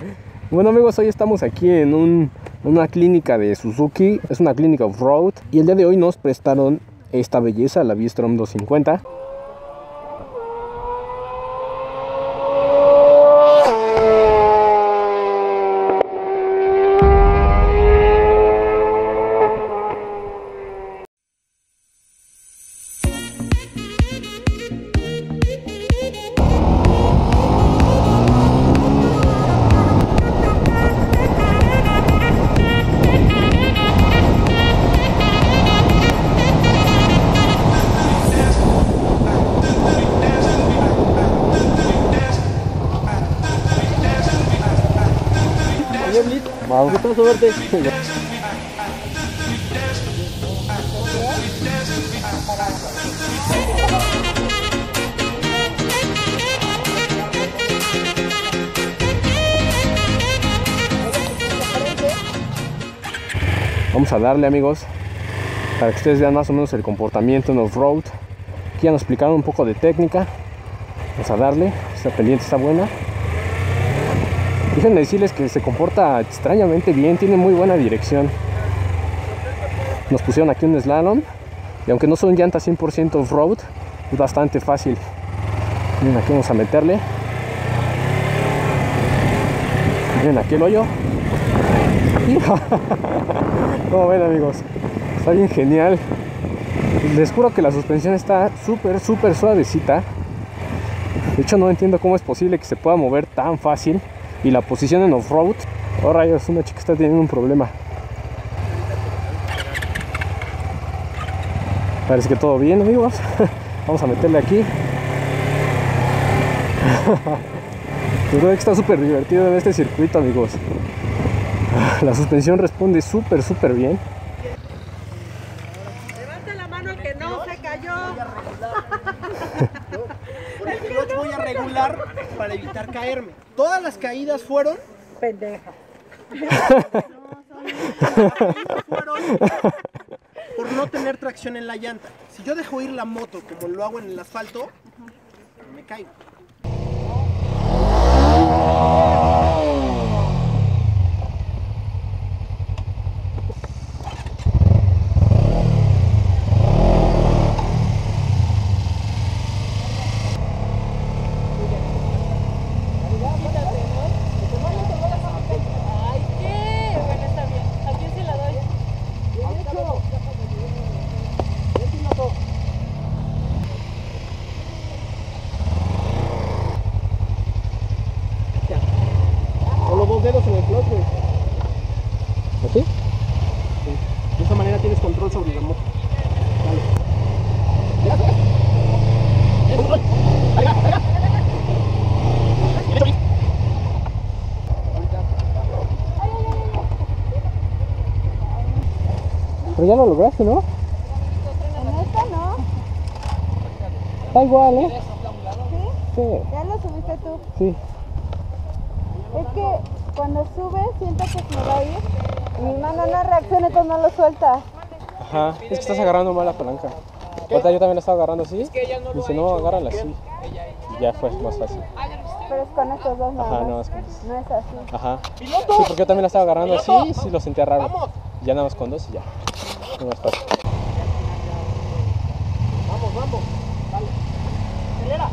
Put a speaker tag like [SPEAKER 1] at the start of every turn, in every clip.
[SPEAKER 1] Bueno amigos, hoy estamos aquí en una clínica de Suzuki. Es una clínica off-road. Y el día de hoy nos prestaron esta belleza, la V-Strom 250. Wow. Gustoso verte. Vamos a darle amigos, para que ustedes vean más o menos el comportamiento en off-road. Aquí ya nos explicaron un poco de técnica. Vamos a darle, esta pendiente está buena. Déjenme decirles que se comporta extrañamente bien, tiene muy buena dirección. Nos pusieron aquí un slalom y aunque no son llantas 100% off-road, es bastante fácil. Miren, aquí vamos a meterle. Miren aquí el hoyo. Como ven amigos, está bien genial. Les juro que la suspensión está súper suavecita. De hecho no entiendo cómo es posible que se pueda mover tan fácil. Y la posición en off-road, oh rayos, una chica está teniendo un problema. Parece que todo bien amigos. Vamos a meterle aquí. La verdad que está súper divertido en este circuito amigos. La suspensión responde súper bien.
[SPEAKER 2] Levanta la mano que no se cayó.
[SPEAKER 3] El clutch voy a regular para evitar caerme. Todas las caídas fueron
[SPEAKER 2] Pendeja.
[SPEAKER 3] fueron por no tener tracción en la llanta. Si yo dejo ir la moto como lo hago en el asfalto, me caigo. Dedos en el clutch, güey.
[SPEAKER 1] ¿Así?
[SPEAKER 3] Sí. De esa manera tienes control sobre la moto.
[SPEAKER 1] Pero ya lo lograste, ¿no?
[SPEAKER 4] En esta no.
[SPEAKER 1] Está igual, ¿eh?
[SPEAKER 4] ¿Sí?
[SPEAKER 1] Sí.
[SPEAKER 4] ¿Ya lo subiste tú?
[SPEAKER 1] Sí.
[SPEAKER 4] Es que cuando sube siento que se me va a ir y mi mano no reacciona cuando lo suelta.
[SPEAKER 1] Ajá, es que estás agarrando mal la palanca. Ahorita yo también la estaba agarrando así. Y si no, agárrala así. Y ya fue más fácil.
[SPEAKER 4] Pero es con estos dos nada
[SPEAKER 1] Ajá,
[SPEAKER 4] más.
[SPEAKER 1] no más con dos.
[SPEAKER 4] No es así.
[SPEAKER 1] Ajá. Sí, porque yo también la estaba agarrando así y sí lo sentía raro. Ya nada más con dos y ya. No más fácil.
[SPEAKER 3] Vamos. Dale. Acelera.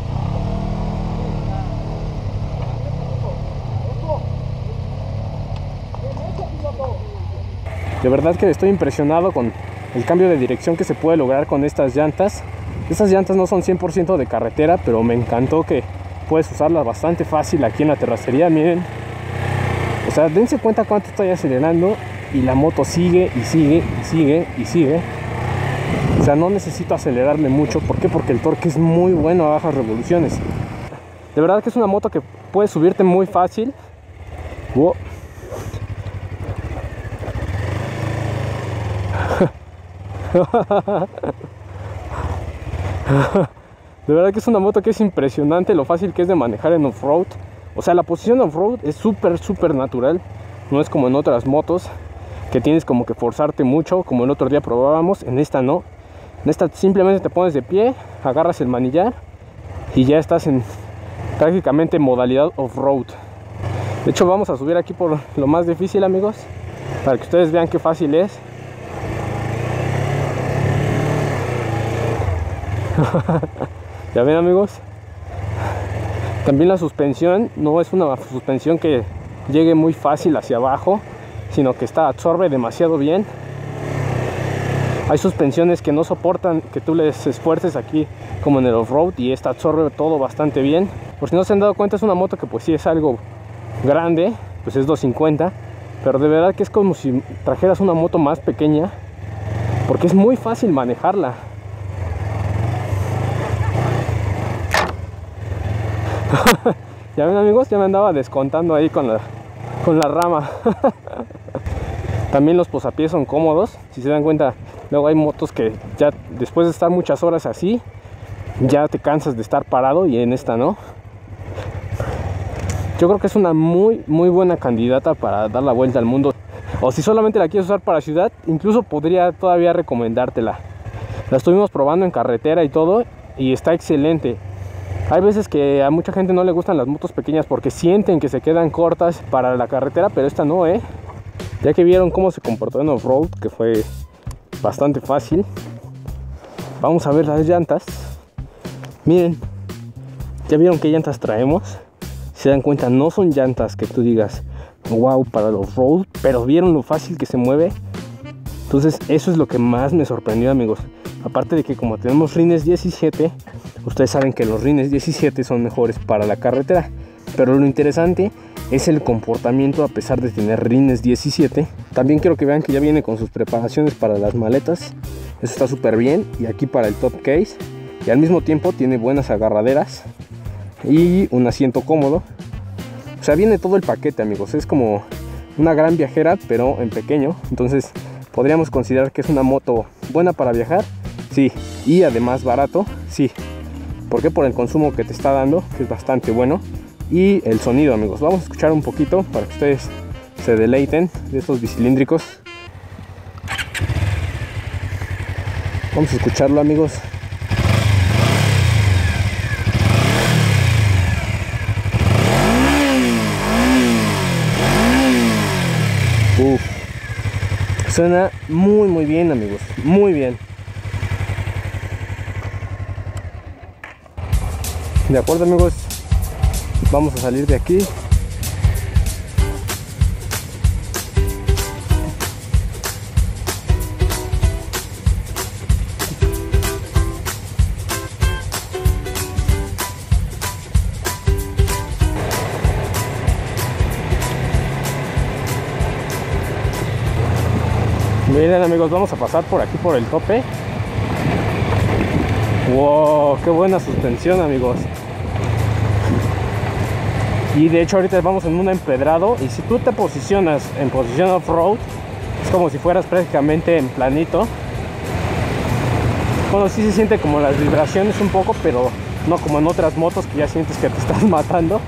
[SPEAKER 1] De verdad que estoy impresionado con el cambio de dirección que se puede lograr con estas llantas. Estas llantas no son 100% de carretera, pero me encantó que puedes usarlas bastante fácil aquí en la terracería. Miren, o sea, dense cuenta cuánto estoy acelerando y la moto sigue y sigue y sigue y sigue. O sea, no necesito acelerarme mucho. ¿Por qué? Porque el torque es muy bueno a bajas revoluciones. De verdad que es una moto que puedes subirte muy fácil. Wow. De verdad que es una moto que es impresionante lo fácil que es de manejar en off-road. O sea, la posición off-road es súper natural. No es como en otras motos que tienes como que forzarte mucho, como el otro día probábamos. En esta no. En esta simplemente te pones de pie, agarras el manillar y ya estás en prácticamente modalidad off-road. De hecho vamos a subir aquí por lo más difícil, amigos, para que ustedes vean qué fácil es. Ya ven, amigos. También la suspensión no es una suspensión que llegue muy fácil hacia abajo, sino que absorbe demasiado bien. Hay suspensiones que no soportan que tú les esfuerces aquí como en el off-road, y esta absorbe todo bastante bien. Por si no se han dado cuenta, es una moto que pues sí es algo grande, pues es 250, pero de verdad que es como si trajeras una moto más pequeña, porque es muy fácil manejarla. Ya ven, amigos, ya me andaba descontando ahí con la rama. También los posapiés son cómodos, si se dan cuenta. Luego hay motos que ya después de estar muchas horas así, ya te cansas de estar parado, y en esta no. Yo creo que es una muy buena candidata para dar la vuelta al mundo. O si solamente la quieres usar para ciudad, incluso podría todavía recomendártela. La estuvimos probando en carretera y todo, y está excelente. Hay veces que a mucha gente no le gustan las motos pequeñas porque sienten que se quedan cortas para la carretera, pero esta no, ya que vieron cómo se comportó en off-road, que fue bastante fácil. Vamos a ver las llantas. Miren, ya vieron qué llantas traemos. Si se dan cuenta, no son llantas que tú digas wow para el off-road, pero vieron lo fácil que se mueve. Entonces eso es lo que más me sorprendió, amigos. Aparte de que como tenemos rines 17, ustedes saben que los rines 17 son mejores para la carretera, pero lo interesante es el comportamiento a pesar de tener rines 17. También quiero que vean que ya viene con sus preparaciones para las maletas. Eso está súper bien. Y aquí para el top case, y al mismo tiempo tiene buenas agarraderas y un asiento cómodo. O sea, viene todo el paquete, amigos. Es como una gran viajera, pero en pequeño. Entonces podríamos considerar que es una moto buena para viajar, sí, y además barato, sí. ¿Por qué? Por el consumo que te está dando, que es bastante bueno. Y el sonido, amigos. Vamos a escuchar un poquito para que ustedes se deleiten de estos bicilíndricos. Vamos a escucharlo, amigos. Suena muy bien, amigos, muy bien. De acuerdo, amigos, vamos a salir de aquí. Miren, amigos, vamos a pasar por aquí por el tope. Wow, qué buena suspensión, amigos. Y de hecho ahorita vamos en un empedrado, y si tú te posicionas en posición off-road, es como si fueras prácticamente en planito. Bueno, sí se siente como las vibraciones un poco, pero no como en otras motos que ya sientes que te estás matando.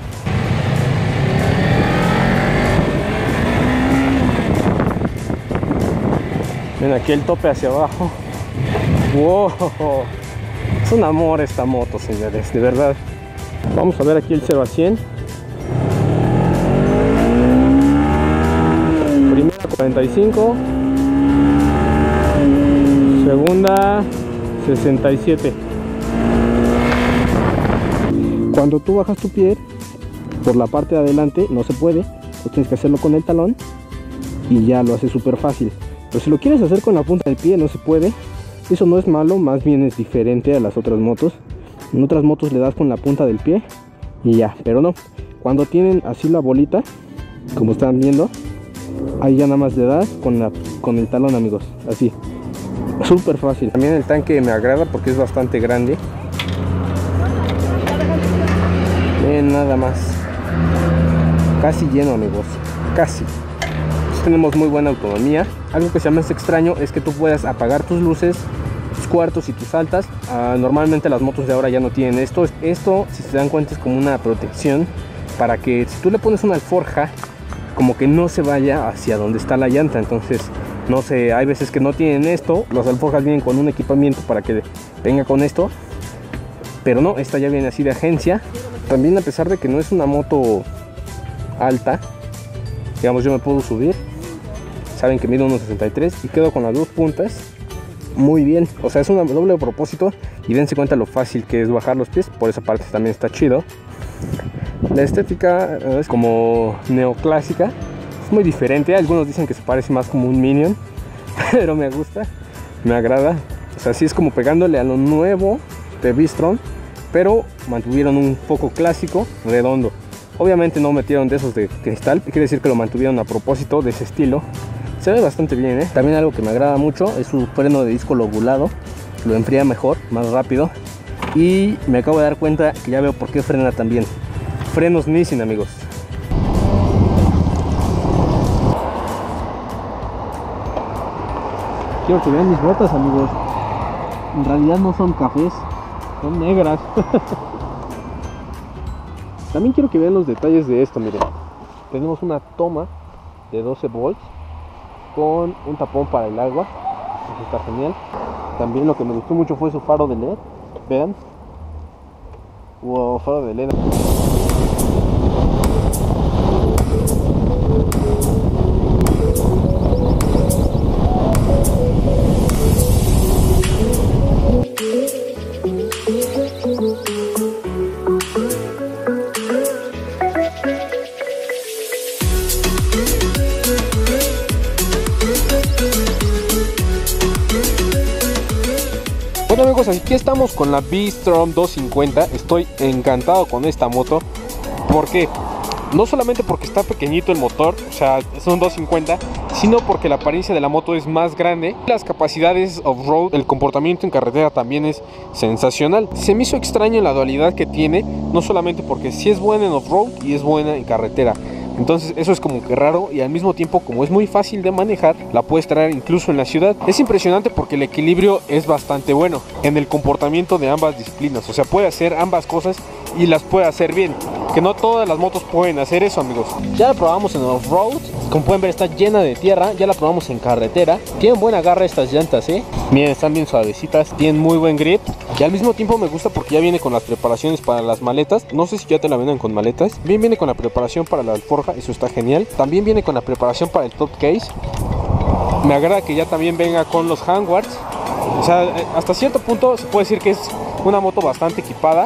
[SPEAKER 1] Ven aquí el tope hacia abajo. Wow, es un amor esta moto, señores, de verdad. Vamos a ver aquí el 0 a 100. Primera 45, segunda 67. Cuando tú bajas tu pie por la parte de adelante no se puede, pues tienes que hacerlo con el talón y ya lo hace súper fácil. Pero si lo quieres hacer con la punta del pie no se puede. Eso no es malo, más bien es diferente a las otras motos. En otras motos le das con la punta del pie y ya, pero no. Cuando tienen así la bolita, como están viendo, ahí ya nada más le das con el talón, amigos, así. Súper fácil. También el tanque me agrada porque es bastante grande. Ven nada más. Casi lleno, amigos, casi. Tenemos muy buena autonomía. Algo que se me hace extraño es que tú puedas apagar tus luces, tus cuartos y tus altas. Normalmente las motos de ahora ya no tienen esto. Esto, si se dan cuenta, es como una protección para que si tú le pones una alforja, como que no se vaya hacia donde está la llanta. Entonces, no sé, hay veces que no tienen esto. Las alforjas vienen con un equipamiento para que venga con esto, pero no, esta ya viene así de agencia. También, a pesar de que no es una moto alta. Digamos, yo me puedo subir. Saben que mido 1.63 y quedo con las dos puntas muy bien. O sea, es una doble propósito y dense cuenta lo fácil que es bajar los pies. Por esa parte también está chido. La estética es como neoclásica. Es muy diferente. Algunos dicen que se parece más como un Minion, pero me gusta, me agrada. O sea, sí es como pegándole a lo nuevo de V-Strom, pero mantuvieron un foco clásico redondo. Obviamente no metieron de esos de cristal, quiere decir que lo mantuvieron a propósito de ese estilo. Se ve bastante bien, ¿eh? También algo que me agrada mucho es su freno de disco lobulado. Lo enfría mejor, más rápido. Y me acabo de dar cuenta que ya veo por qué frena tan bien. Frenos Nissin, amigos. Quiero que vean mis botas, amigos. En realidad no son cafés, son negras. También quiero que vean los detalles de esto, miren. Tenemos una toma de 12 volts con un tapón para el agua. Eso está genial. También lo que me gustó mucho fue su faro de LED. Vean. Wow, faro de LED. Bueno amigos, aquí estamos con la V-Strom 250. Estoy encantado con esta moto. ¿Por qué? No solamente porque está pequeñito el motor, o sea, es un 250, sino porque la apariencia de la moto es más grande. Las capacidades off-road, el comportamiento en carretera también es sensacional. Se me hizo extraño la dualidad que tiene, no solamente porque sí es buena en off-road y es buena en carretera. Entonces eso es como que raro, y al mismo tiempo, como es muy fácil de manejar, la puedes traer incluso en la ciudad. Es impresionante porque el equilibrio es bastante bueno en el comportamiento de ambas disciplinas. O sea, puede hacer ambas cosas y las puede hacer bien, que no todas las motos pueden hacer eso, amigos. Ya la probamos en off-road, como pueden ver está llena de tierra. Ya la probamos en carretera. Tienen buen agarre estas llantas, miren, están bien suavecitas, tienen muy buen grip. Y al mismo tiempo me gusta porque ya viene con las preparaciones para las maletas. No sé si ya te la venden con maletas. Bien, viene con la preparación para la alforja, eso está genial. También viene con la preparación para el top case. Me agrada que ya también venga con los handguards. O sea, hasta cierto punto se puede decir que es una moto bastante equipada.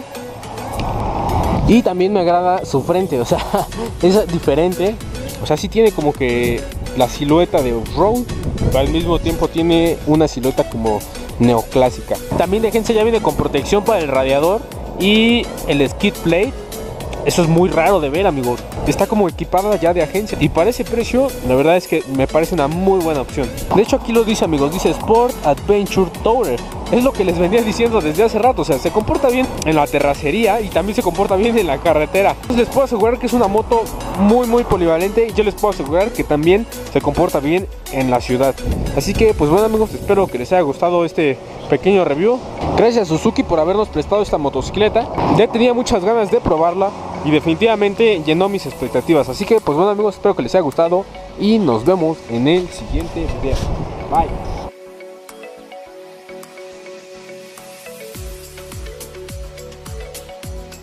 [SPEAKER 1] Y también me agrada su frente, o sea, es diferente. O sea, sí tiene como que la silueta de off-road, pero al mismo tiempo tiene una silueta como neoclásica. También de agencia ya viene con protección para el radiador y el skid plate. Eso es muy raro de ver, amigos. Está como equipada ya de agencia, y para ese precio la verdad es que me parece una muy buena opción. De hecho aquí lo dice, amigos, dice Sport Adventure Tourer. Es lo que les venía diciendo desde hace rato. O sea, se comporta bien en la terracería y también se comporta bien en la carretera. Entonces les puedo asegurar que es una moto muy polivalente, y yo les puedo asegurar que también se comporta bien en la ciudad. Así que pues bueno amigos, espero que les haya gustado este pequeño review. Gracias a Suzuki por habernos prestado esta motocicleta. Ya tenía muchas ganas de probarla y definitivamente llenó mis expectativas. Así que pues bueno amigos, espero que les haya gustado y nos vemos en el siguiente video. Bye.